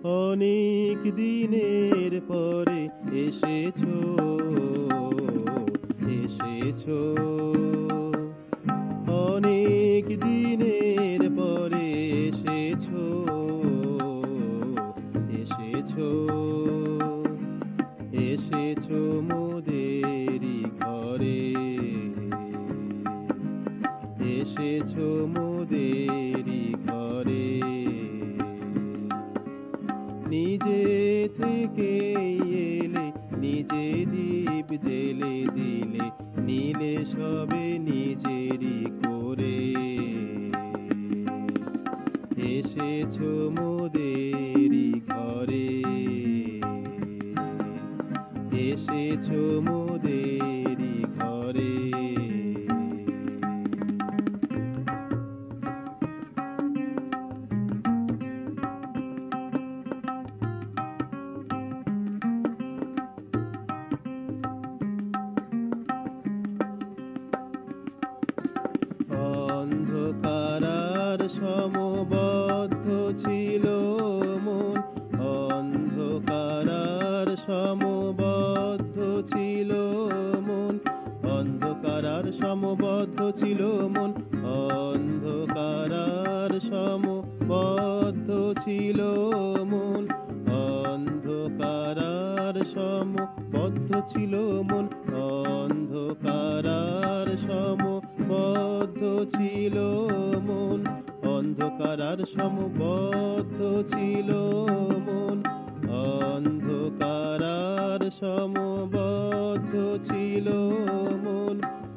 অনেক দিনের পরে এসেছো, এসেছো। অনেক দিনের পরে এসেছো, এসেছো। এসেছো মোদেরি ঘরে, এসেছো মোদেরি ঘরে। নিজে থেকে এলে, নিজে দীপ জেলে দিলে, নিলে সবে নিজেরই করে। এসেছো মোদেরি ঘরে, এসেছো মোদেরি ঘরে। অন্ধকার সমবদ্ধ ছিল মন, অন্ধকার সমবদ্ধ ছিল মন, অন্ধকার সমবদ্ধ ছিল মন, অন্ধকার সমবদ্ধ ছিল মন, অন্ধকার সমবদ্ধ ছিল মন, অন্ধকার সমবদ্ধ ছিল মন, অন্ধকার সমবদ্ধ ছিল মন, অন্ধকার সমবদ্ধ ছিল মন।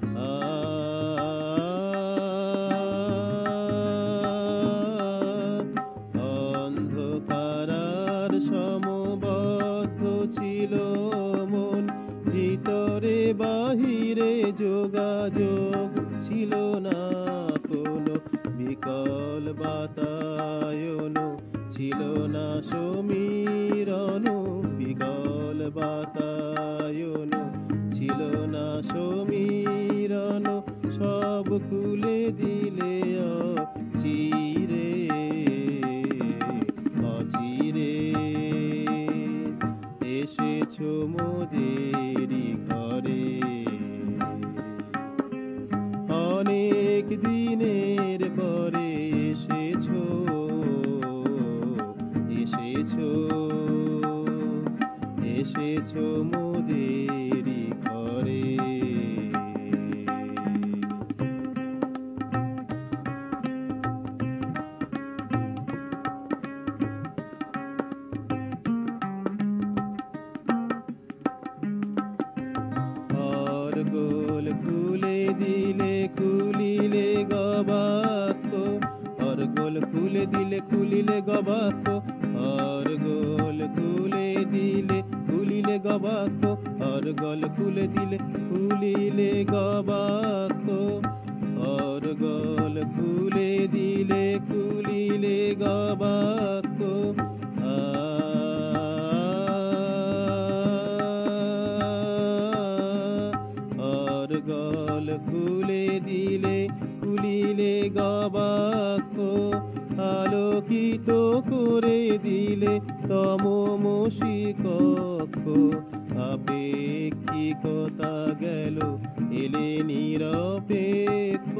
অন্ধকার সমবদ্ধ ছিল মন, ভিতরে বাহিরে যোগাযোগ ছিল না কোনো, বিকল বাতায়ন ছিল না সমীরণ, বিকল বাতায়ন ছিল না সমীরণ। সব খুলে দিলে চিরে, অচিরে। এসেছো মোদেরি ঘরে, অনেক দিনের পরে এসেছো, এসেছো। এসেছো মোদেরি ঘরে। অর্গল খুলে দিলে খুলিলে গবাক্ষ, অর্গল খুলে দিলে খুলিলে গবাক্ষ, অর্গল খুলে দিলে খুলিলে গবাক্ষ, অর্গল খুলে দিলে খুলিলে গবাক্ষ, অর্গল খুলে দিলে খুলিলে গবাক্ষ। অর্গল খুলে দিলে খুলিলে গবাক্ষ, আলোকিত করে দিলে তমোমসি কক্ষ। আপেক্ষিকতা গেল এলে নিরপেক্ষ,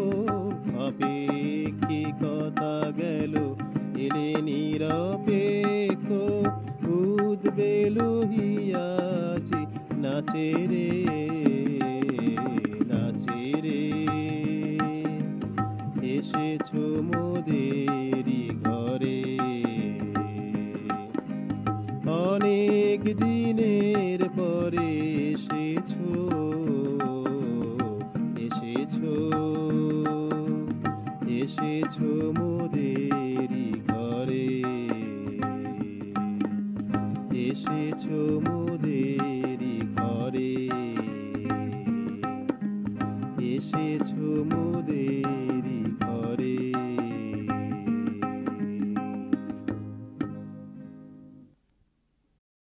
আপেক্ষিকতা গেল এলে নিরপেক্ষ। উদ্বেল হইয়াছি নাচে রে, নাচে রে। এসেছো মোদেরি ঘরে, অনেক দিনের পরে এসেছো, এসেছো। এসেছো মোদেরি ঘরে, এসেছো মোদেরি ঘরে।